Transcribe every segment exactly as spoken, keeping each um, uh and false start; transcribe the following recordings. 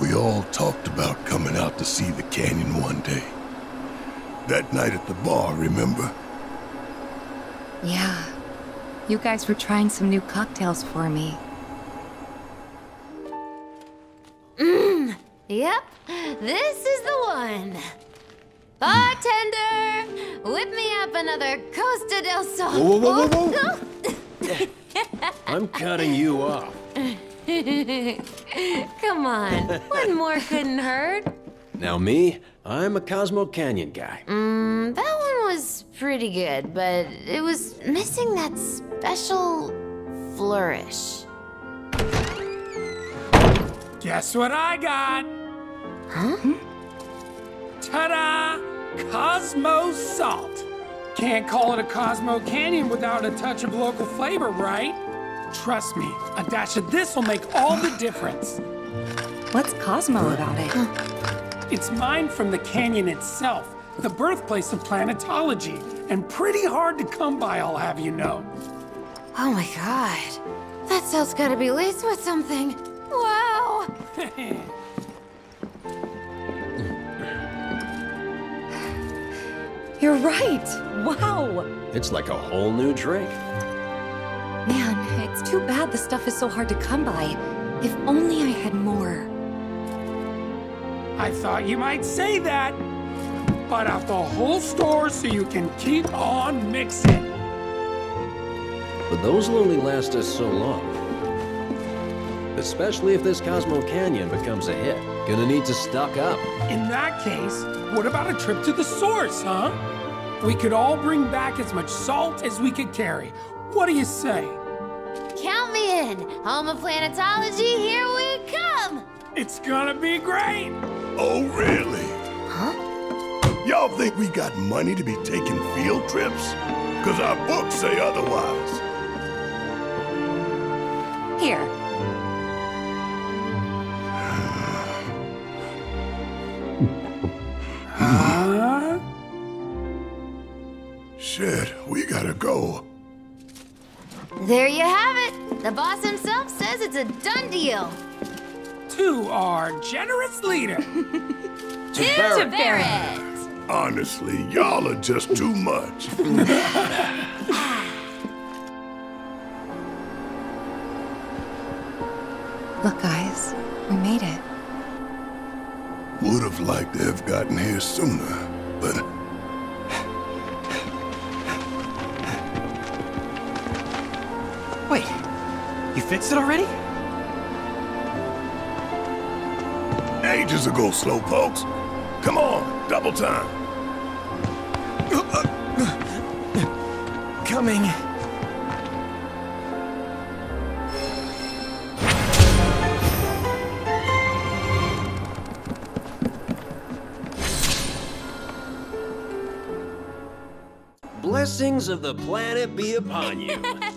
We all talked about coming out to see the canyon one day. That night at the bar, remember? Yeah. You guys were trying some new cocktails for me. Mmm. Yep. This is the one. Bartender, whip me up another Costa del Sol. Whoa, whoa, whoa, whoa, whoa. I'm cutting you off. Come on, one more couldn't hurt. Now me, I'm a Cosmo Canyon guy. Mmm, that one was pretty good, but it was missing that special flourish. Guess what I got? Huh? Ta-da! Cosmo Salt. Can't call it a Cosmo Canyon without a touch of local flavor, right? Trust me, a dash of this will make all the difference. What's Cosmo about it? It's mined from the canyon itself, the birthplace of planetology, and pretty hard to come by, I'll have you know. Oh my god. That salt's gotta be laced with something. Wow! You're right! Wow! It's like a whole new drink. Man, it's too bad the stuff is so hard to come by. If only I had more. I thought you might say that. Bought out the whole store so you can keep on mixing. But those will only last us so long. Especially if this Cosmo Canyon becomes a hit. Gonna need to stock up. In that case, what about a trip to the source, huh? We could all bring back as much salt as we could carry. What do you say? Count me in. Home of planetology, here we come! It's gonna be great! Oh, really? Huh? Y'all think we got money to be taking field trips? Because our books say otherwise. Here. Huh? Shit, we gotta go. There you have it. The boss himself says it's a done deal. To our generous leader. To To Barret. Barret. Honestly, y'all are just too much. Look, guys. We made it. Would have liked to have gotten here sooner, but... Wait, you fixed it already? Ages ago, slowpokes. Come on, double time. Coming. Blessings of the planet be upon you.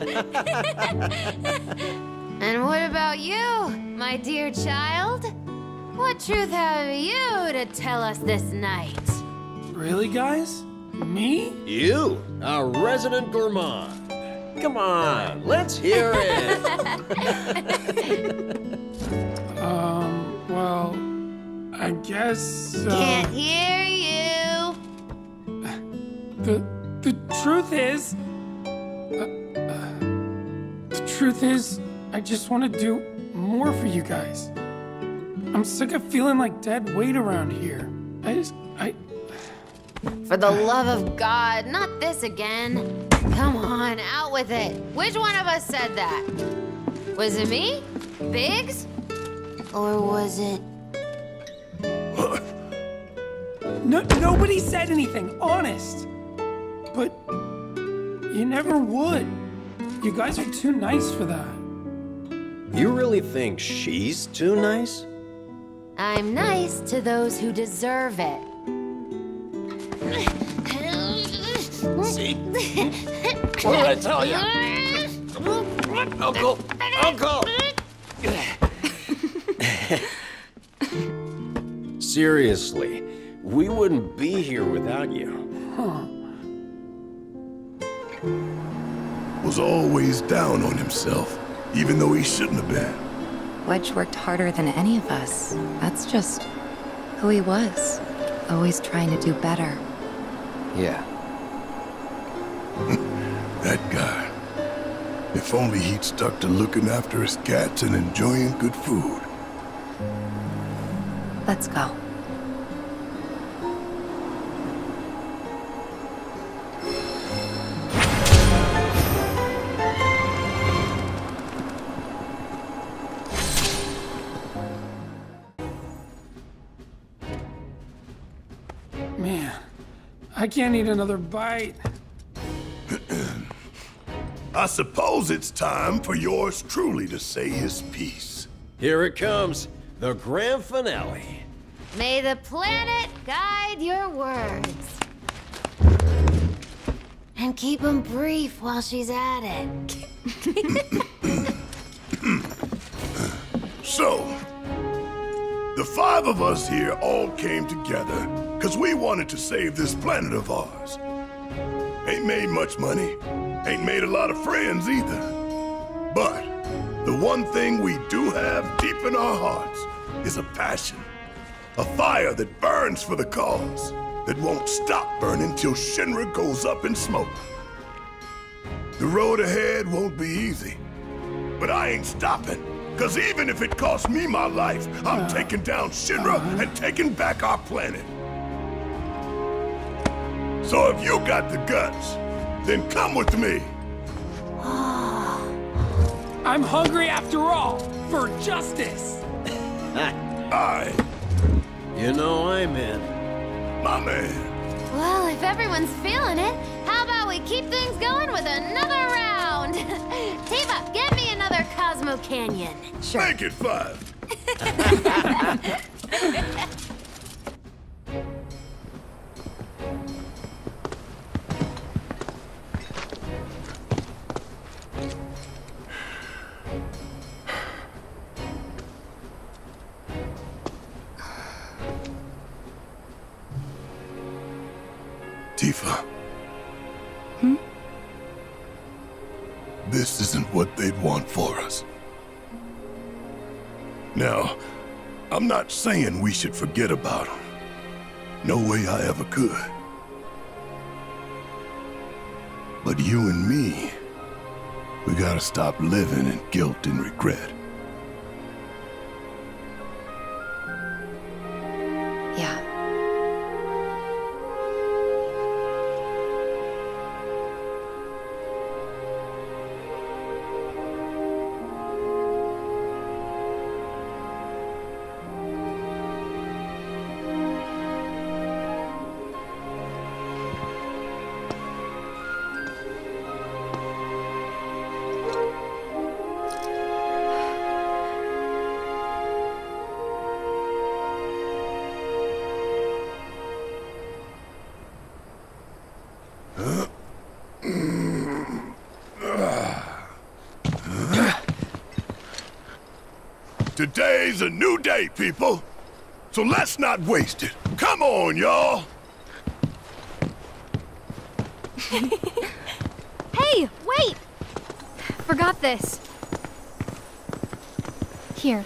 And what about you, my dear child? What truth have you to tell us this night? Really, guys? Me? You, our resident gourmand. Come on, let's hear it. um, well, I guess... Uh, Can't hear you. The, the truth is... Uh, uh, the truth is, I just want to do more for you guys. I'm sick of feeling like dead weight around here. I just... I... For the love of God, not this again. Come on, out with it. Which one of us said that? Was it me? Biggs? Or was it... No, nobody said anything, honest. But you never would. You guys are too nice for that. You really think she's too nice? I'm nice to those who deserve it. See? What did I tell you? Uncle! Uncle! Seriously, we wouldn't be here without you. Huh. Was always down on himself, even though he shouldn't have been. Wedge worked harder than any of us. That's just who he was. Always trying to do better. Yeah. That guy. If only he'd stuck to looking after his cats and enjoying good food. Let's go. Man, I can't eat another bite. I suppose it's time for yours truly to say his piece. Here it comes, the grand finale. May the planet guide your words. And keep them brief while she's at it. So, the five of us here all came together because we wanted to save this planet of ours. Ain't made much money, ain't made a lot of friends either. But the one thing we do have deep in our hearts is a passion. A fire that burns for the cause, that won't stop burning till Shinra goes up in smoke. The road ahead won't be easy, but I ain't stopping. Cause even if it costs me my life, I'm taking down Shinra and taking back our planet. So if you got the guts, then come with me. I'm hungry after all, for justice. Aye, You know I'm in. my man. Well, if everyone's feeling it, how about we keep things going with another round? Tifa, get me another Cosmo Canyon. Sure. Make it five. Tifa. Hmm? This isn't what they'd want for us. Now, I'm not saying we should forget about them. No way I ever could. But you and me, we gotta stop living in guilt and regret. Yeah. Today's a new day, people. So let's not waste it. Come on, y'all. Hey, wait! Forgot this. Here.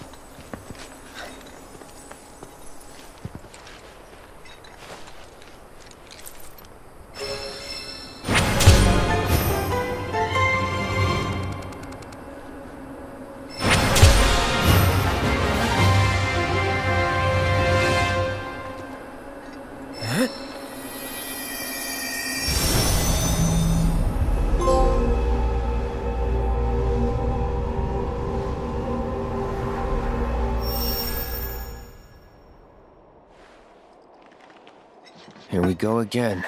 Here we go again.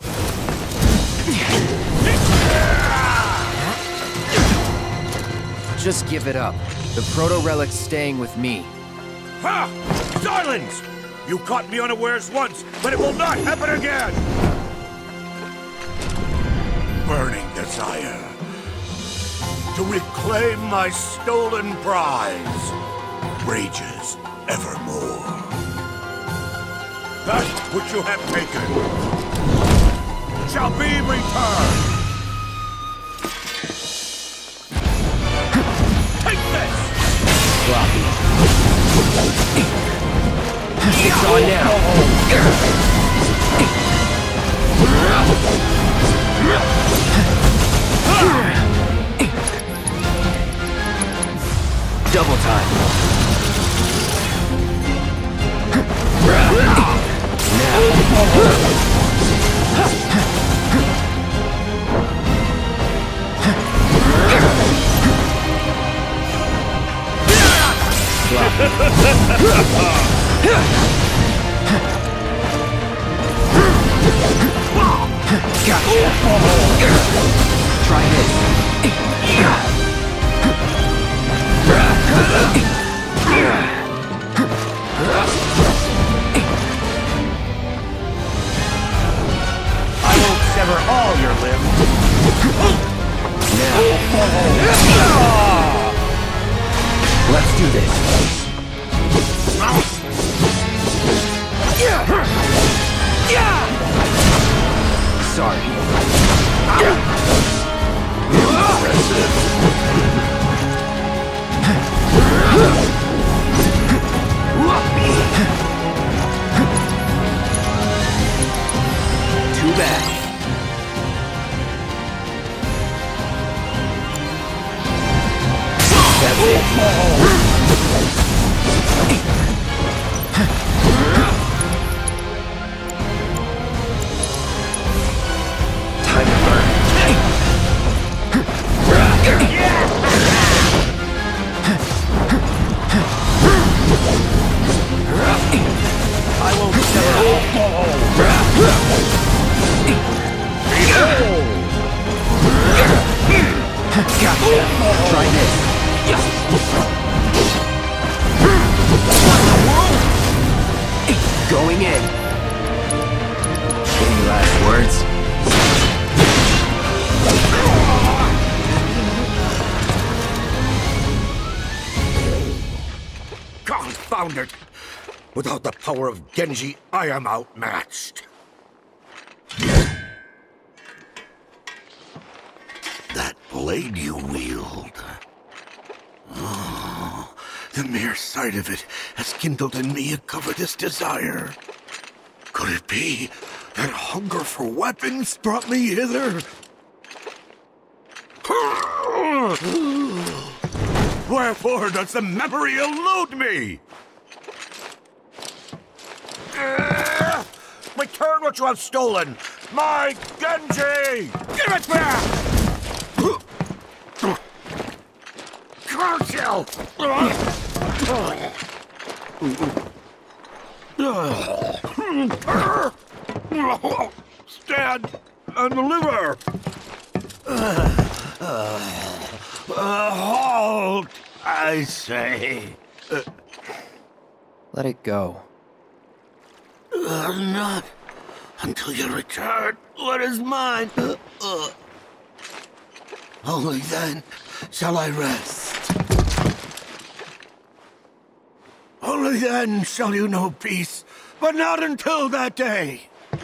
Just give it up. The proto-relic's staying with me. Ha! Silence! You caught me unawares once, but it will not happen again! Burning desire to reclaim my stolen prize rages evermore. That which you have taken shall be returned! Take this! It's on now. Double time. Gotcha. Try this. I won't sever all your limbs. Now. Let's do this. Sorry. Impressive. Too bad. That's it. Time to burn. I won't sever all. Gotcha. Try this. Going in. Any last words? Confound it! Without the power of Genji, I am outmatched. That blade you wield. Oh, the mere sight of it has kindled in me a covetous desire. Could it be that hunger for weapons brought me hither? Wherefore does the memory elude me? Uh, return what you have stolen! My Genji! Give it back! Curse you! Stand and deliver! Uh, uh, uh, halt, I say. Uh, Let it go. Uh, not until you return what is mine. Uh, uh. Only then shall I rest. Only then shall you know peace, but not until that day.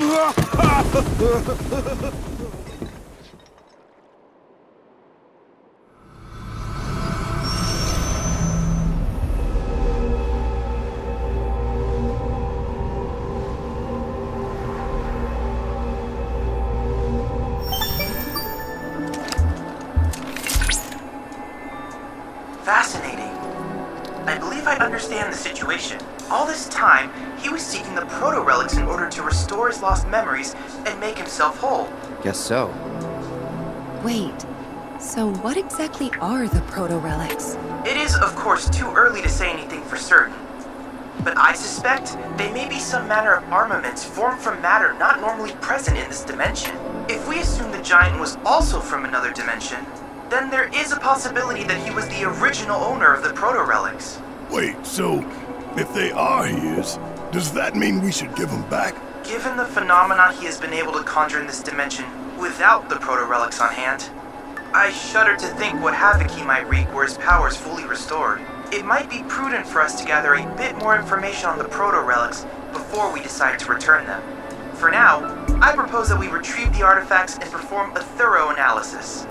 Fascinating. I believe I understand the situation. All this time, he was seeking the proto-relics in order to restore his lost memories and make himself whole. Guess so. Wait, so what exactly are the proto-relics? It is, of course, too early to say anything for certain. But I suspect they may be some manner of armaments formed from matter not normally present in this dimension. If we assume the giant was also from another dimension, then there is a possibility that he was the original owner of the proto-relics. Wait, so if they are his, does that mean we should give them back? Given the phenomena he has been able to conjure in this dimension without the proto-relics on hand, I shudder to think what havoc he might wreak were his powers fully restored. It might be prudent for us to gather a bit more information on the proto-relics before we decide to return them. For now, I propose that we retrieve the artifacts and perform a thorough analysis.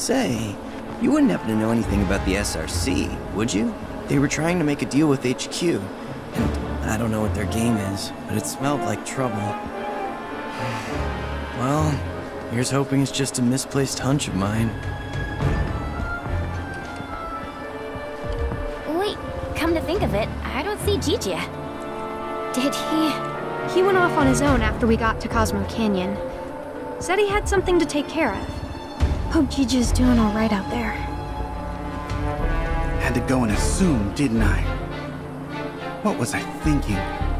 Say, you wouldn't happen to know anything about the S R C, would you? They were trying to make a deal with H Q, and I don't know what their game is, but it smelled like trouble. Well, here's hoping it's just a misplaced hunch of mine. Wait, come to think of it, I don't see Gigi. Did he? He went off on his own after we got to Cosmo Canyon. Said he had something to take care of. Hope Gigi's doing all right out there. Had to go and assume, didn't I? What was I thinking?